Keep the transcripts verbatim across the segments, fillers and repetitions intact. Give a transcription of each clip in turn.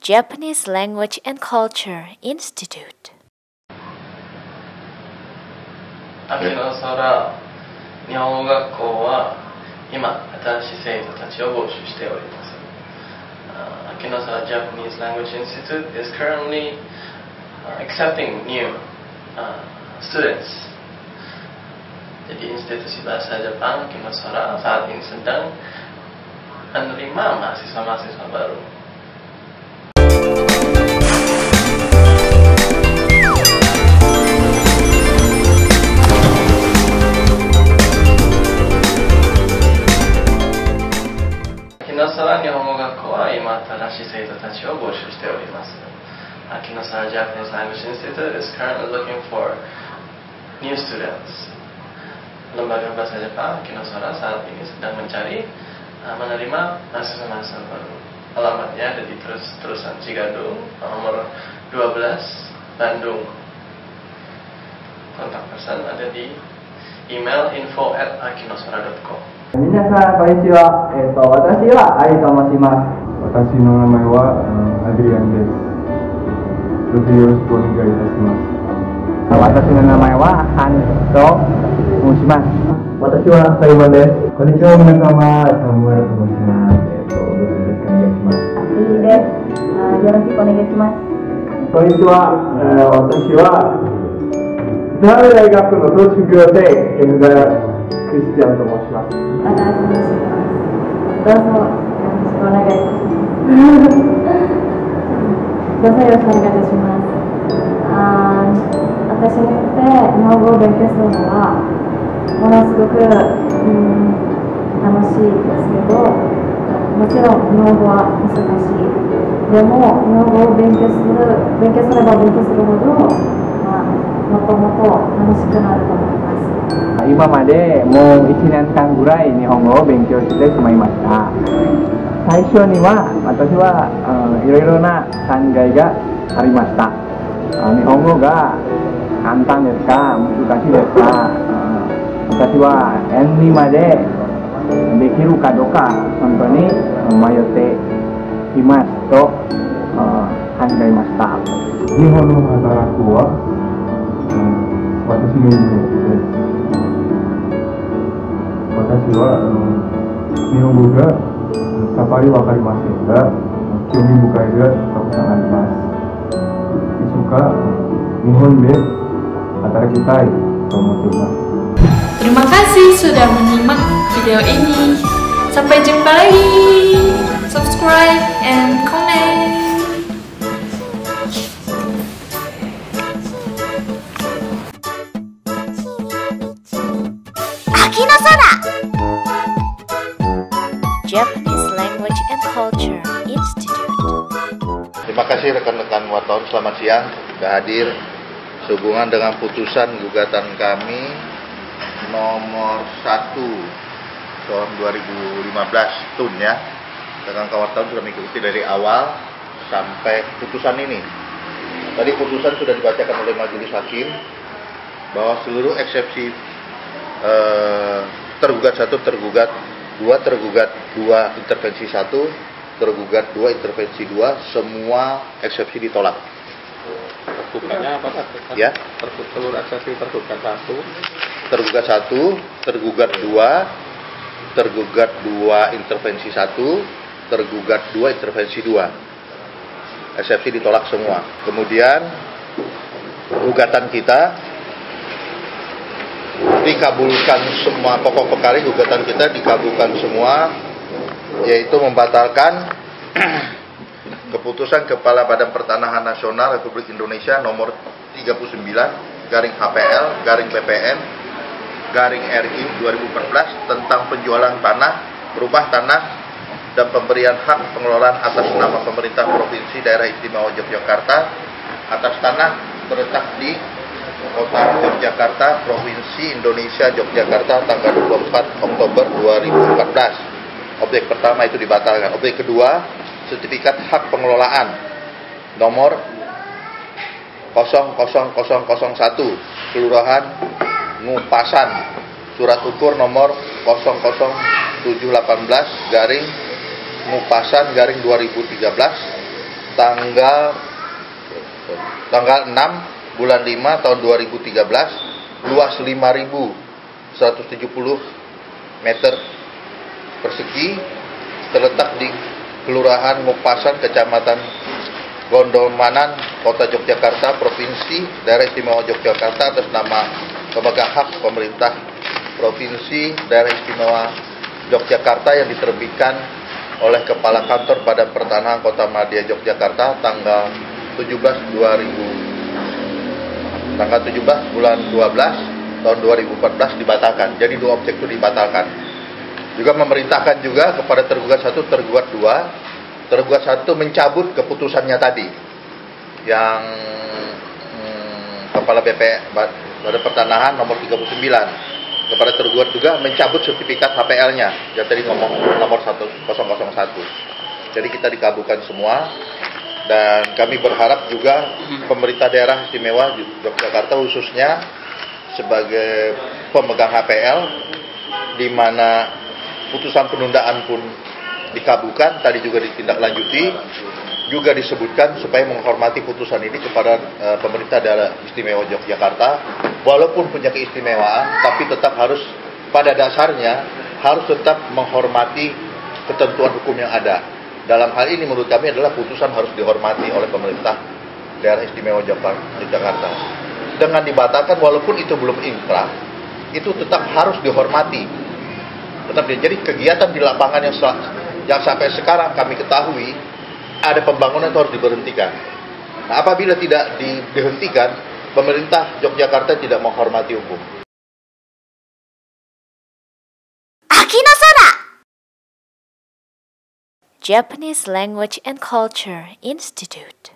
Japanese Language and Culture Institute. 秋の空日本語学校は今新しい生徒たちを募集しております。uh, 秋の空 Japanese Language Institute is currently uh, accepting new uh, students. Jadi institusi bahasa Jepang Aki no Sora saat ini sedang menerima mahasiswa-mahasiswa baru. Aki no Sora Nihongo Gakko wa ima atarashii seito tachi o bōshū shite orimasu. Aki no Sora Japanese Language Institute is currently looking for new students. Lembaga Bahasa Jepang Aki no Sora saat ini sedang mencari uh, menerima mahasiswa-mahasiswa baru. Alamatnya ada di terus terusan Cigadung nomor dua belas Bandung. Kontak person ada di email info at akinosora dot com. 皆さんこんにちは。えっと私はアリと申します。 私の名前はアドリアンです。どうぞよろしくお願いいたします。 私の名前はハンと申します。 私はサイモンです。こんにちは皆様、サムエルと申します。えっとどうぞよろしくお願いします。 いいです。よろしくお願いします。 こんにちは。私はダメ大学の卒業生、エムガクリスティアンと申します。 私もします。どうぞよろしくお願いします。どうぞよろしくお願いいたします。あ私にとって日本語を勉強するのはものすごく、うん、楽しいですけど、もちろん日本語は難しい。でも日本語を勉強する勉強すれば勉強するほど、まあ、もっともっと楽しくなると思います。 今までもういちねんかんぐらい日本語を勉強してしまいました。最初には私はいろいろな考えがありました。日本語が簡単ですか難しいですか。私はエヌにまでできるかどうか本当に迷っていますと考えました。 日本の働くは、うん、私の夢です。私は、うん、日本語がさっぱりわかりませんが、興味深いがたくさんあります。いつか日本で働きたいと思っています。 Terima kasih sudah menyimak video ini. Sampai jumpa lagi. Subscribe and comment. Aki no Sora Japanese Language and Culture Institute. Terima kasih rekan-rekan wartawan, selamat siang sudah hadir sehubungan dengan putusan gugatan kami nomor satu tahun dua ribu lima belas Tun ya. Rekan wartawan sudah mengikuti dari awal sampai putusan ini. Tadi putusan sudah dibacakan oleh majelis hakim bahwa seluruh eksepsi eh, tergugat satu, tergugat dua, tergugat dua, intervensi satu, tergugat dua, intervensi dua, semua eksepsi ditolak. Tergugatnya apa Pak? Ya. Seluruh eksepsi tergugat satu, tergugat satu, tergugat dua, tergugat dua, intervensi satu, tergugat dua, intervensi dua. Eksepsi ditolak semua. Kemudian gugatan kita dikabulkan semua, pokok perkara gugatan kita dikabulkan semua, yaitu membatalkan keputusan Kepala Badan Pertanahan Nasional Republik Indonesia nomor tiga puluh sembilan garing H P L garing P P N garing R I dua ribu empat belas tentang penjualan tanah, berubah tanah dan pemberian hak pengelolaan atas nama pemerintah Provinsi Daerah Istimewa Yogyakarta atas tanah terletak di Kota Yogyakarta, Provinsi Indonesia Yogyakarta tanggal dua puluh empat Oktober dua ribu empat belas. Objek pertama itu dibatalkan. Objek kedua, sertifikat hak pengelolaan nomor nol nol nol nol satu Kelurahan Ngupasan, surat ukur nomor nol nol tujuh satu delapan garing Ngupasan garing dua ribu tiga belas tanggal tanggal enam bulan lima tahun dua ribu tiga belas, luas lima ribu seratus tujuh puluh meter persegi, terletak di Kelurahan Ngupasan, Kecamatan Gondomanan, Kota Yogyakarta, Provinsi Daerah Istimewa Yogyakarta, atas nama pemegang hak pemerintah Provinsi Daerah Istimewa Yogyakarta yang diterbitkan oleh Kepala Kantor Badan Pertanahan Kota Madya Yogyakarta tanggal tujuh belas dua ribu tanggal tujuh belas bulan dua belas tahun dua ribu empat belas dibatalkan. Jadi dua objek itu dibatalkan. Juga memerintahkan juga kepada tergugat satu, tergugat dua, tergugat satu mencabut keputusannya tadi yang hmm, Kepala B P Badan Pertanahan nomor tiga puluh sembilan, kepada tergugat juga mencabut sertifikat H P L-nya yang tadi ngomong nomor satu nol nol satu. Jadi kita dikabulkan semua, dan kami berharap juga pemerintah daerah istimewa Yogyakarta khususnya sebagai pemegang H P L, di mana putusan penundaan pun dikabulkan, tadi juga ditindaklanjuti, juga disebutkan supaya menghormati putusan ini kepada e, pemerintah daerah istimewa Yogyakarta, walaupun punya keistimewaan, tapi tetap harus pada dasarnya harus tetap menghormati ketentuan hukum yang ada. Dalam hal ini menurut kami adalah putusan harus dihormati oleh pemerintah daerah istimewa Yogyakarta. Dengan dibatalkan walaupun itu belum inkrah, itu tetap harus dihormati. Tetap, jadi kegiatan di lapangan yang, yang sampai sekarang kami ketahui ada pembangunan itu harus diberhentikan. Nah, apabila tidak di, dihentikan, pemerintah Yogyakarta tidak menghormati hukum. Akinosora, Japanese Language and Culture Institute.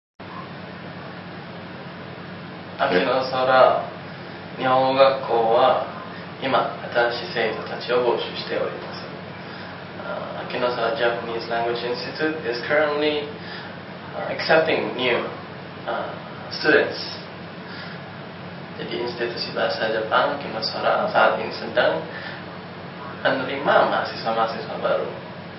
Akinosora 日本語学校は今新しい生徒たちを募集しております。uh, Akinosara Japanese Language Institute is currently uh, accepting new uh, students. Jadi institusi bahasa Jepang Akinosara saat ini sedang menerima mahasiswa-mahasiswa baru.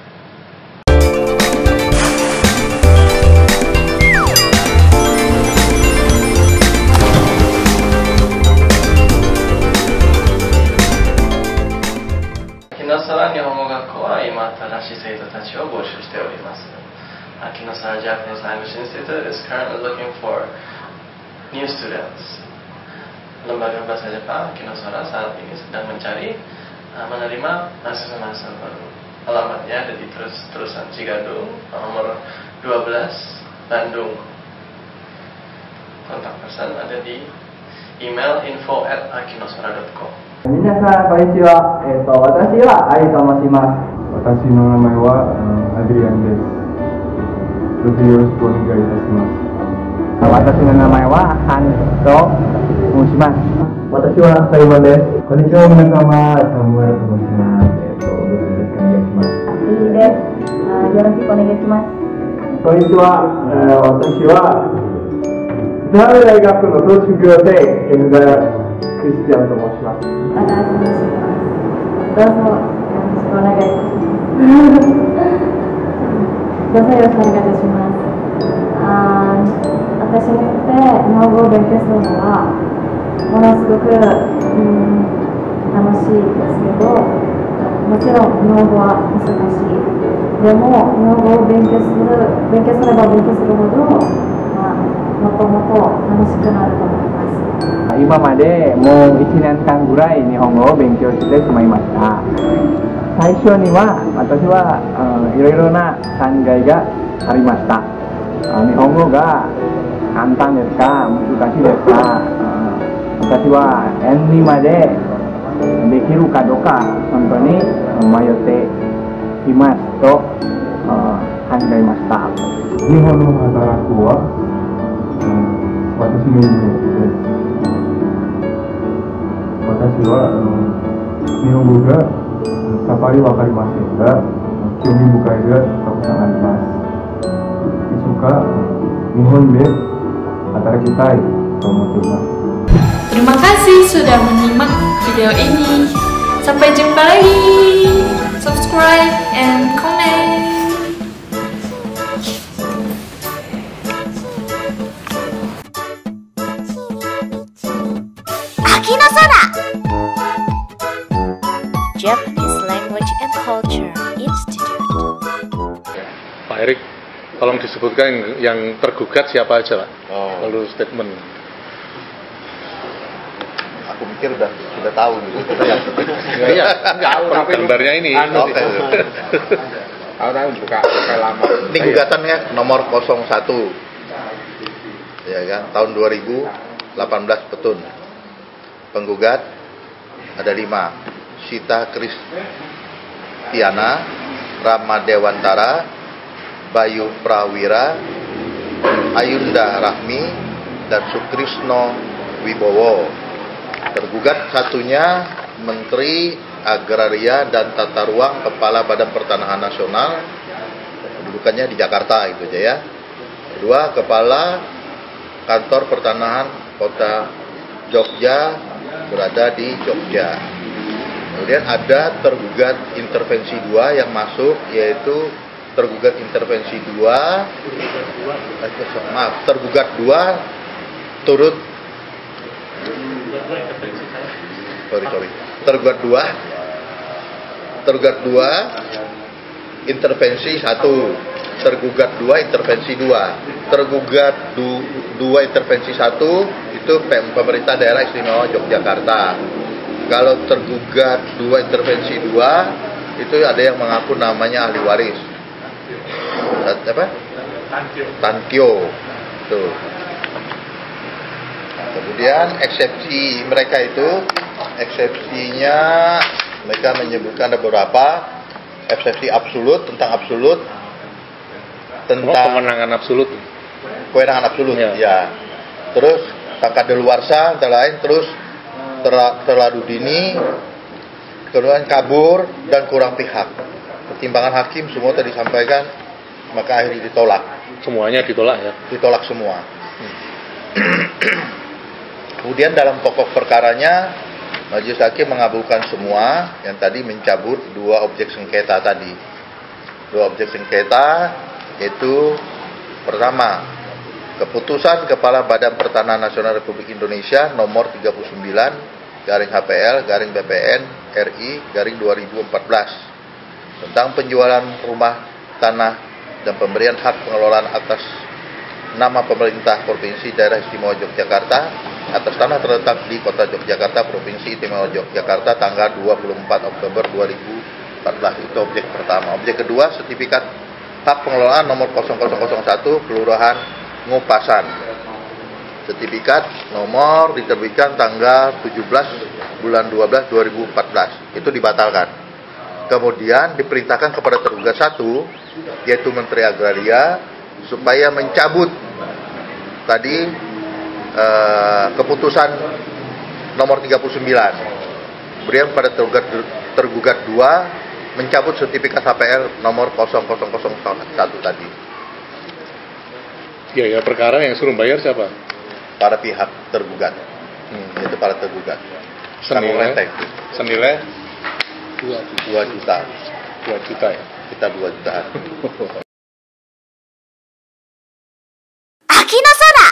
Akinosara 日本語学校は今新しい生徒たちを募集しております。Akinosara Japanese Language Institute is currently looking for new students. Lembaga Bahasa Jepang Akinosara saat ini sedang mencari uh, menerima mahasiswa-mahasiswa baru. Alamatnya ada di terus terusan Cigadung nomor dua belas Bandung. Kontak person ada di email info at akinosara dot com. 皆さんこんにちは。えっ、と私はアリと申します。 私の名前はアドリアンです。どうぞよろしくお願いいたします。 私の名前はハンと申します。私はサイモンです。こんにちは皆様、サムエルと申します。えっ、とどうぞよろしくお願いします。 いいです。あ、よろしくお願いします。 こんにちは。えー、私はダメ大学の卒業生エムガクリスティアンと申します。 私もします。どうぞよろしくお願いいたします。どうぞよろしくお願いいたします。あ、私にとって日本語を勉強するのはものすごく、うん、楽しいですけど、もちろん日本語は難しい。でも日本語を勉強する勉強すれば勉強するほど、まあ、もっともっと楽しくなると思います。 今までもういちねんかんぐらい日本語を勉強してしまいました。最初には私はいろいろな考えがありました。日本語が簡単ですか難しいですか。私はエヌにまでできるかどうか本当に迷っていますと考えました。 日本の働くは、うん、私のイメージです。私は、うん、日本語がさっぱりわかりませんが、興味深いがたくさんあります。いつか日本で働きたいと思っています。 Terima kasih sudah menyimak video ini. Sampai jumpa lagi. Subscribe and comment. Tolong disebutkan yang tergugat siapa aja, Pak. Oh. Lalu statement. Aku mikir udah sudah tahu gitu. Kita yang Ya, iya, enggak tahu gambarnya ini. Oke. Aku tahu buka buka lama. Ini gugatannya nomor nol satu. Ya kan, tahun dua ribu delapan belas Petun. Penggugat ada lima. Sita Kristiana, Rama Dewantara, Bayu Prawira, Ayunda Rahmi, dan Sukrisno Wibowo. Tergugat satunya Menteri Agraria dan Tata Ruang Kepala Badan Pertanahan Nasional, kedudukannya di Jakarta itu aja ya. Kedua, Kepala Kantor Pertanahan Kota Jogja berada di Jogja. Kemudian ada tergugat intervensi dua yang masuk, yaitu tergugat intervensi dua, eh, maaf, tergugat dua turut sorry sorry tergugat dua tergugat dua intervensi satu, tergugat dua intervensi dua, tergugat du, dua intervensi satu itu pemerintah daerah istimewa Yogyakarta. Kalau tergugat dua intervensi dua itu ada yang mengaku namanya ahli waris, apa? Tankyo. Tuh. Kemudian eksepsi mereka itu, eksepsinya mereka menyebutkan ada beberapa eksepsi absolut, tentang absolut, tentang kewenangan absolut, kewenangan absolut, ya. ya. Terus tangka daluarsa, antara lain, terus terlalu dini, kemudian kabur dan kurang pihak. Pertimbangan hakim semua tadi disampaikan, maka akhirnya ditolak. Semuanya ditolak ya? Ditolak semua. Hmm. Kemudian dalam pokok perkaranya, majelis hakim mengabulkan semua yang tadi mencabut dua objek sengketa tadi. Dua objek sengketa yaitu pertama, keputusan Kepala Badan Pertanahan Nasional Republik Indonesia nomor tiga puluh sembilan garing H P L garing B P N R I garing dua ribu empat belas tentang penjualan rumah tanah dan pemberian hak pengelolaan atas nama pemerintah Provinsi Daerah Istimewa Yogyakarta atas tanah terletak di Kota Yogyakarta, Provinsi Istimewa Yogyakarta, tanggal dua puluh empat Oktober dua ribu empat belas. Itu objek pertama. Objek kedua, sertifikat hak pengelolaan nomor nol nol nol satu Kelurahan Ngupasan. Sertifikat nomor diterbitkan tanggal tujuh belas bulan dua belas dua ribu empat belas. Itu dibatalkan. Kemudian diperintahkan kepada tergugat satu, yaitu Menteri Agraria, supaya mencabut tadi eh, keputusan nomor tiga puluh sembilan. Kemudian pada tergugat tergugat dua mencabut sertifikat H P L nomor nol nol nol satu tadi. Ya, ya, perkara yang suruh bayar siapa? Para pihak tergugat. Hmm, yaitu para tergugat. Senilai senilai dua juta. dua juta ya. Kita dua jutaan. Akinosora!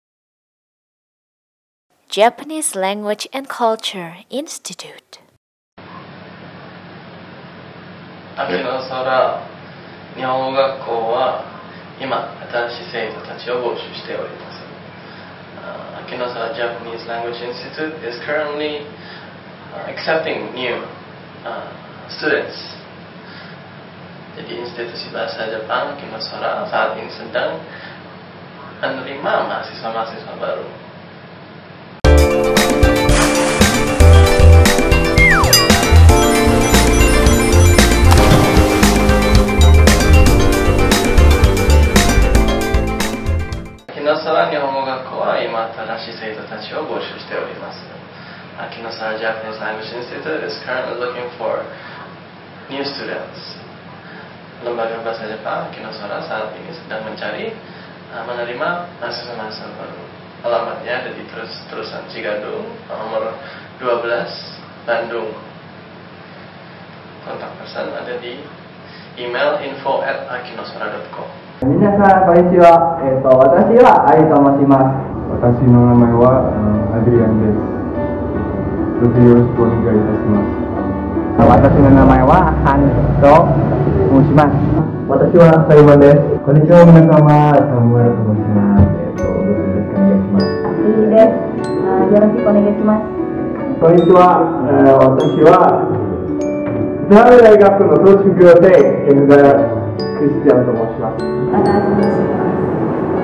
Japanese Language and Culture Institute. Akinosora 日本語学校は今新しい生徒たちを募集しております。Uh, Akinosara Japanese Language Institute is currently uh, accepting new uh, students. Jadi institusi bahasa Jepang Akinosara saat ini sedang menerima mahasiswa-mahasiswa baru. Akinosara 日本語学校は今新しい生徒たちを募集しております。Akinosara Japanese Language Institute is currently looking for new students. Lembaga Bahasa Jepang Akinosara saat ini sedang mencari uh, menerima mahasiswa-mahasiswa baru. Alamatnya ada di terus terusan Cigadung nomor dua belas Bandung. Kontak person ada di email info at akinosara dot com. 皆さんこんにちは。えっと私はアリと申します。 私の名前はアドリアンです。どうぞよろしくお願いいたします。 私の名前はハンと申申します。私はサイモンです。こんにちは、皆様。サムエルと申します。えっと、どうぞよろしくお願いします。 いいです。あーよろしくお願いします。 こんにちは。えー私は奈良大学の卒業生、エムダクリスティアンと申します。 またお願いします。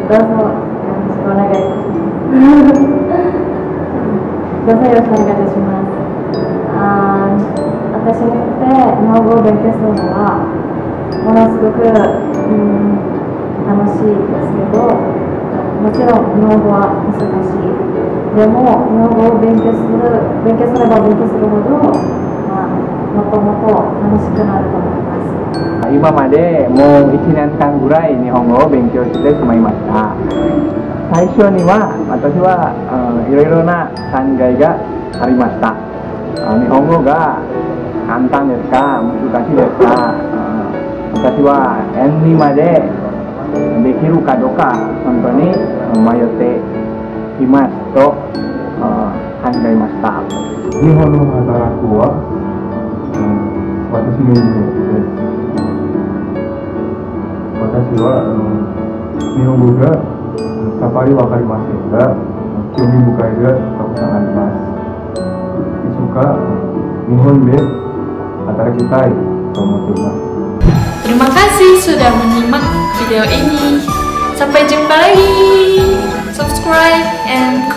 どうぞよろしくお願いいたします。どうぞよろしくお願いいたします。あー私にとって日本語を勉強するのはものすごく、うん、楽しいですけど、もちろん日本語は難しい。でも日本語を勉強する勉強すれば勉強するほど、まあ、もっともっと楽しくなると思います。 今までもういちねんかんぐらい日本語を勉強してしまいました。最初には私は、うん、いろいろな考えがありました。日本語が簡単ですか難しいですか、うん、私はエヌにまでできるかどうか本当に迷っていますと、うん、考えました。 日本の働くは、うん、私の夢です。私は、うん、日本語がさっぱりわかりませんが、興味深いがたくさんあります。いつか日本で働きたいと思っています。 Terima kasih sudah menyimak video ini. Sampai jumpa lagi. Subscribe and